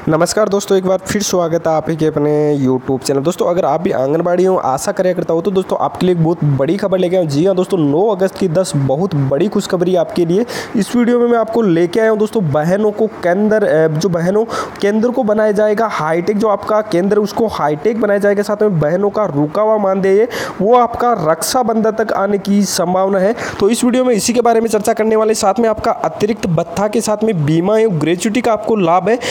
नमस्कार दोस्तों, एक बार फिर स्वागत है आप ही के अपने यूट्यूब चैनल। दोस्तों, अगर आप भी आंगनबाड़ी हो आशा कार्य करता हो तो दोस्तों आपके लिए एक बहुत बड़ी खबर लेके आया हूँ। जी हाँ दोस्तों, 9 अगस्त की 10 बहुत बड़ी खुशखबरी आपके लिए। इस वीडियो में मैं आपको लेके आया हूँ दोस्तों, बहनों को केंद्र को बनाया जाएगा हाईटेक। जो आपका केंद्र उसको हाईटेक बनाया जाएगा, साथ में बहनों का रुका हुआ मानदेय वो आपका रक्षाबंधन तक आने की संभावना है। तो इस वीडियो में इसी के बारे में चर्चा करने वाले, साथ में आपका अतिरिक्त भत्ता के साथ में बीमा एवं ग्रेच्युटी का आपको लाभ है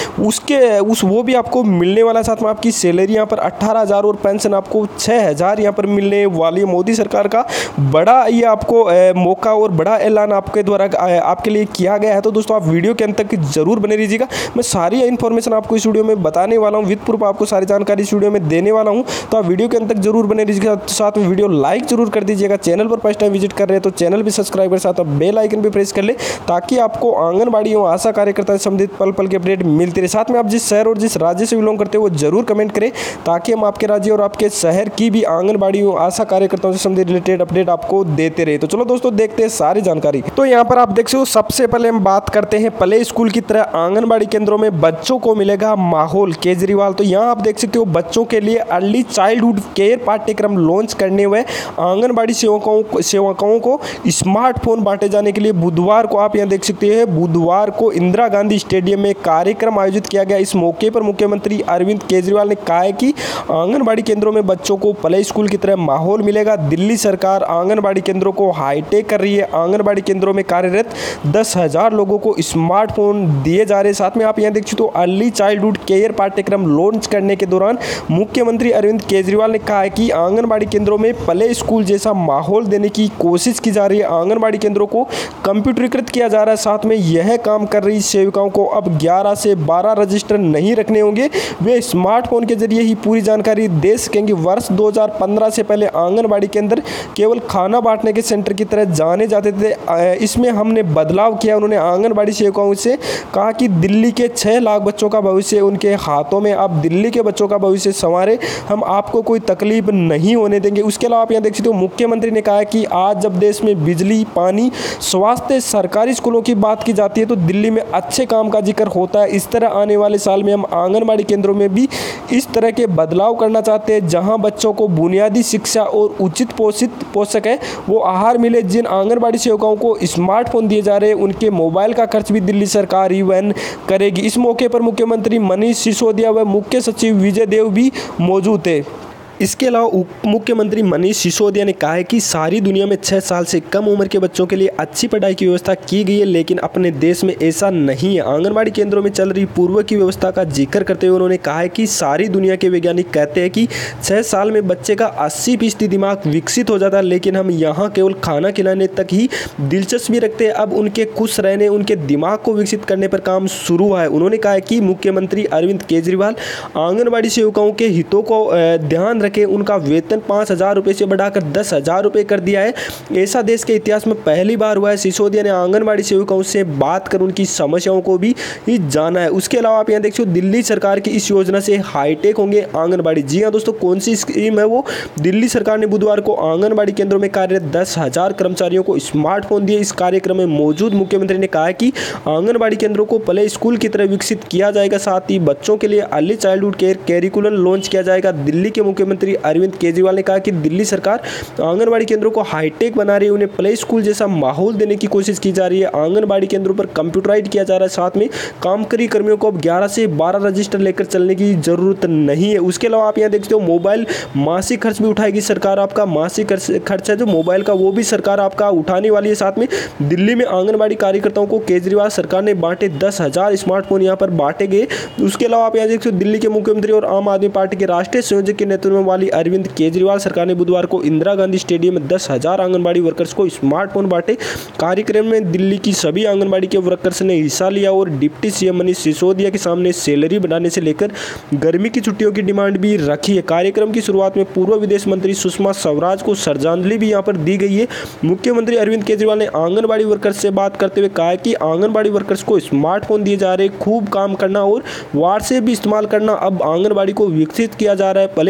वो भी आपको मिलने वाला। साथ में आपकी सैलरी यहाँ पर 18,000 और पेंशन आपको 6,000 यहाँ पर मिलने वाली है। मोदी सरकार का बड़ा ये आपको मौका और बड़ा ऐलान आपके द्वारा आपके लिए किया गया है। तो दोस्तों आप वीडियो के अंत तक जरूर बने रहिएगा। मैं सारी इन्फॉर्मेशन आपको इस वीडियो में बताने वाला हूँ, विद प्रूफ आपको सारी जानकारी इस वीडियो में देने वाला हूँ। तो आप वीडियो के अंत तक जरूर बने रहिएगा। साथ में वीडियो लाइक जरूर कर दीजिएगा। चैनल पर फर्स्ट टाइम विजिट कर रहे हैं तो चैनल भी सब्सक्राइब कर, साथ में बेल आइकन भी प्रेस कर ले, ताकि आपको आंगनबाड़ी और आशा कार्यकर्ता से संबंधित पल पल की अपडेट मिलती रहे। साथ में आप जिस शहर और जिस राज्य से बिलोंग करते हो वो जरूर कमेंट करें, ताकि हम आपके राज्य और आपके शहर की भी आंगनबाड़ी और आशा कार्यकर्ताओं से संबंधित रिलेटेड अपडेट आपको देते रहे। तो चलो दोस्तों देखते हैं सारी जानकारी। तो यहाँ पर आप देख सकते हो, सबसे पहले हम बात करते हैं प्ले स्कूल की तरह आंगनबाड़ी केंद्रों में बच्चों को मिलेगा माहौल। केजरीवाल, तो यहाँ आप देख सकते हो बच्चों के लिए अर्ली चाइल्डहुड केयर पाठ्यक्रम लॉन्च करने हुए आंगनबाड़ी सेवकों को स्मार्टफोन बांटे जाने के लिए बुधवार को आप यहाँ देख सकते हैं, बुधवार को इंदिरा गांधी स्टेडियम में कार्यक्रम आयोजित किया गया। इस मौके पर मुख्यमंत्री अरविंद केजरीवाल ने कहा है कि आंगनबाड़ी केंद्रों में बच्चों को प्ले स्कूल की तरह माहौल मिलेगा। दिल्ली सरकार आंगनबाड़ी केंद्रों को हाईटेक कर रही है। आंगनबाड़ी केंद्रों में कार्यरत 10,000 लोगों को स्मार्टफोन दिए जा रहे हैं। साथ में आप यहाँ देख सकते हो, अर्ली चाइल्डहुड केयर पाठ्यक्रम लॉन्च करने के दौरान मुख्यमंत्री अरविंद केजरीवाल ने कहा है कि आंगनबाड़ी केंद्रों में प्ले स्कूल जैसा माहौल देने की कोशिश की जा रही है। आंगनबाड़ी केंद्रों को कंप्यूटरीकृत किया जा रहा है। साथ में यह काम कर रही सेविकाओं को अब 11 से 12 रजिस्टर नहीं रखने होंगे, वे स्मार्टफोन के जरिए ही पूरी जानकारी दे सकेंगे। वर्ष 2015 से पहले आंगनबाड़ी केंद्र केवल खाना बांटने के सेंटर की तरह जाने जाते थे। इसमें हमने बदलाव किया। उन्होंने आंगनबाड़ी सेविकाओं से कहा कि दिल्ली के 6 लाख बच्चों का भविष्य उनके हाथों में, आप दिल्ली के बच्चों का भविष्य संवारे, हम आपको कोई तकलीफ नहीं होने देंगे। उसके अलावा आप यहाँ देख सकते हो, मुख्यमंत्री ने कहा कि आज जब देश में बिजली, पानी, स्वास्थ्य, सरकारी स्कूलों की बात की जाती है तो दिल्ली में अच्छे काम का जिक्र होता है। इस तरह आने वाले साल में हम आंगनबाड़ी केंद्रों में भी इस तरह के बदलाव करना चाहते हैं, जहां बच्चों को बुनियादी शिक्षा और उचित पोषक है वो आहार मिले। जिन आंगनबाड़ी सेवकाओं को स्मार्टफोन दिए जा रहे हैं उनके मोबाइल का खर्च भी दिल्ली सरकार ही वहन करेगी। इस मौके पर मुख्यमंत्री मनीष सिसोदिया व मुख्य सचिव विजय देव भी मौजूद थे। इसके अलावा उप मुख्यमंत्री मनीष सिसोदिया ने कहा है कि सारी दुनिया में 6 साल से कम उम्र के बच्चों के लिए अच्छी पढ़ाई की व्यवस्था की गई है, लेकिन अपने देश में ऐसा नहीं है। आंगनबाड़ी केंद्रों में चल रही पूर्व की व्यवस्था का जिक्र करते हुए उन्होंने कहा है कि सारी दुनिया के वैज्ञानिक कहते हैं कि 6 साल में बच्चे का 80% दिमाग विकसित हो जाता है, लेकिन हम यहाँ केवल खाना खिलाने तक ही दिलचस्पी रखते हैं। अब उनके खुश रहने, उनके दिमाग को विकसित करने पर काम शुरू हुआ है। उन्होंने कहा है कि मुख्यमंत्री अरविंद केजरीवाल आंगनबाड़ी सेविकाओं के हितों को ध्यान रखें। उनका वेतन 5,000 रुपये से बढ़ाकर 10,000 रुपये कर दिया है। ऐसा देश के इतिहास में पहली बार हुआ है। सिसोदिया ने आंगनबाड़ी सेविकाओं से बात कर उनकी समस्याओं को भी जाना है। उसके अलावा आप यहाँ देख सकते हो, दिल्ली सरकार की इस योजना से हाईटेक होंगे आंगनबाड़ी। जी हाँ दोस्तों, कौन सी स्कीम है वो? दिल्ली सरकार ने बुधवार को आंगनबाड़ी केंद्रों में कार्यरत 10,000 कर्मचारियों को स्मार्टफोन दिए। इस कार्यक्रम में मौजूद मुख्यमंत्री ने कहा कि आंगनबाड़ी केंद्रों को प्ले स्कूल की तरह विकसित किया जाएगा। साथ ही बच्चों के लिए early childhood care curriculum launch किया जाएगा। दिल्ली के मुख्यमंत्री अरविंद केजरीवाल ने कहा कि दिल्ली सरकार आंगनबाड़ी केंद्रों को हाईटेक बना रही है, उन्हें प्ले स्कूल जैसा माहौल देने की कोशिश की जा रही है। आंगनबाड़ी केंद्रों पर कंप्यूटराइज किया जा रहा है। साथ में कामकरी कर्मियों को अब 11 से 12 रजिस्टर लेकर चलने की जरूरत नहीं है। उसके अलावा आप यहाँ देखते हो, मोबाइल मासिक खर्च भी उठाएगी सरकार। आपका मासिक खर्च है जो मोबाइल का, वो भी सरकार आपका उठाने वाली है। साथ में दिल्ली में आंगनबाड़ी कार्यकर्ताओं को केजरीवाल सरकार ने बांटे 10,000 स्मार्टफोन यहाँ पर बांटे गए। उसके अलावा आप यहाँ देखते हो, दिल्ली के मुख्यमंत्री और आम आदमी पार्टी के राष्ट्रीय संयोजक के नेतृत्व वाली अरविंद केजरीवाल सरकार ने बुधवार को इंदिरा गांधी स्टेडियम में 10,000 आंगनबाड़ी वर्कर्स को स्मार्टफोन बांटे। कार्यक्रम में दिल्ली की सभी आंगनबाड़ी के वर्कर्स ने हिस्सा लिया और डिप्टी सीएम मनीष सिसोदिया के सामने सैलरी बढ़ाने से लेकर गर्मी की छुट्टियों की डिमांड भी रखी है। कार्यक्रम की शुरुआत में पूर्व विदेश मंत्री सुषमा स्वराज को श्रद्धांजलि भी यहाँ पर दी गई है। मुख्यमंत्री अरविंद केजरीवाल ने आंगनबाड़ी वर्कर्स से बात करते हुए कहा कि आंगनबाड़ी वर्कर्स को स्मार्टफोन दिए जा रहे, खूब काम करना और व्हाट्सएप भी इस्तेमाल करना। अब आंगनबाड़ी को विकसित किया जा रहा है, प्ले स्कूल की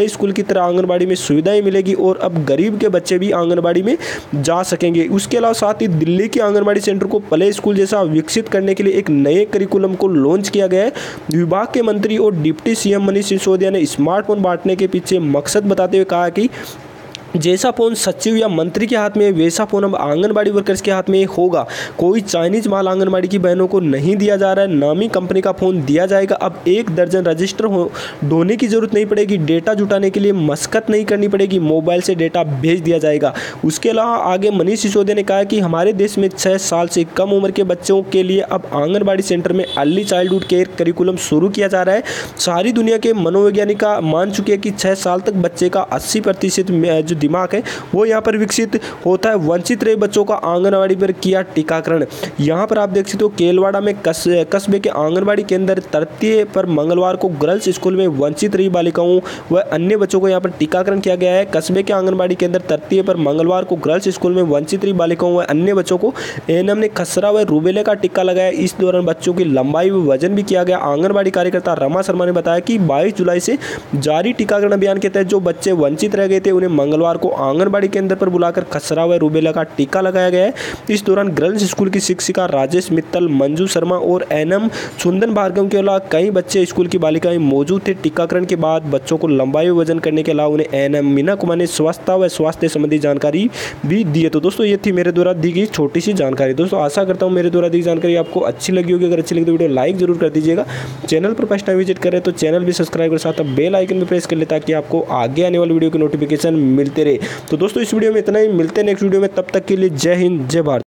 की तरह आंगनबाड़ी में सुविधाएं मिलेगी और अब गरीब के बच्चे भी आंगनबाड़ी में जा सकेंगे। उसके अलावा साथ ही दिल्ली के आंगनबाड़ी सेंटर को प्ले स्कूल जैसा विकसित करने के लिए एक नए करिकुलम को लॉन्च किया गया है। विभाग के मंत्री और डिप्टी सीएम मनीष सिसोदिया ने स्मार्टफोन बांटने के पीछे मकसद बताते हुए कहा कि जैसा फोन सचिव या मंत्री के हाथ में वैसा फोन अब आंगनबाड़ी वर्कर्स के हाथ में होगा। कोई चाइनीज माल आंगनबाड़ी की बहनों को नहीं दिया जा रहा है, नामी कंपनी का फोन दिया जाएगा। अब 1 दर्जन रजिस्टर ढोने की जरूरत नहीं पड़ेगी, डेटा जुटाने के लिए मशक्कत नहीं करनी पड़ेगी, मोबाइल से डेटा भेज दिया जाएगा। उसके अलावा आगे मनीष सिसोदिया ने कहा कि हमारे देश में 6 साल से कम उम्र के बच्चों के लिए अब आंगनबाड़ी सेंटर में अर्ली चाइल्डहुड केयर करिकुलम शुरू किया जा रहा है। सारी दुनिया के मनोवैज्ञानिक मान चुके हैं कि 6 साल तक बच्चे का 80% जो दिमाग है वो यहाँ पर विकसित होता है। वंचित रहे बच्चों का आंगनबाड़ी पर किया टीकाकरण। यहाँ पर आप देख सकते हो केलवाड़ा में कस्बे के आंगनबाड़ी केंद्र तृतीय पर मंगलवार को गर्ल्स स्कूल में वंचित रही बालिकाओं व अन्य बच्चों को यहाँ पर टीकाकरण किया गया है। कस्बे के आंगनबाड़ी केंद्र तृतीय पर मंगलवार को गर्ल्स स्कूल में वंचित रही बालिकाओं व अन्य बच्चों को एएनएम ने खसरा व रूबेला का टीका लगाया। इस दौरान बच्चों की लंबाई व वजन भी किया गया। आंगनबाड़ी कार्यकर्ता रमा शर्मा ने बताया कि 22 जुलाई से जारी टीकाकरण अभियान के तहत जो बच्चे वंचित रह गए थे उन्हें मंगलवार को आंगनबाड़ी केंद्र पर बुलाकर खसरा व रूबेला का टीका लगाया गया है। इस दौरान गर्ल्स स्कूल की शिक्षिका राजेश मित्तल, मंजू शर्मा और एनएम सुंदन भार्गव के अलावा कई बच्चे स्कूल की बालिकाएं मौजूद थे। टीकाकरण के बाद बच्चों को लंबाई व वजन करने के अलावा उन्हें एनएम मीना कुमार ने स्वच्छता व स्वास्थ्य संबंधी जानकारी भी दी है। तो दोस्तों ये थी मेरे द्वारा दी गई छोटी सी जानकारी। दोस्तों आशा करता हूँ मेरे द्वारा दी जानकारी आपको अच्छी लगी होगी। अगर अच्छी लगी तो वीडियो लाइक जरूर कर दीजिएगा। चैनल पर फर्स्ट टाइम विजिट करें तो चैनल भी सब्सक्राइब कर साथ बेल आइकन भी प्रेस कर ले ताकि आपको आगे आने वाली वीडियो की नोटिफिकेशन मिलते रहे। तो दोस्तों इस वीडियो में इतना ही, मिलते हैं नेक्स्ट वीडियो में। तब तक के लिए जय हिंद, जय भारत।